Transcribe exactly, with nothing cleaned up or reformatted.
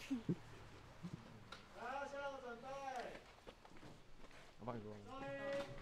来，下个准备。 我帮你说。 收音。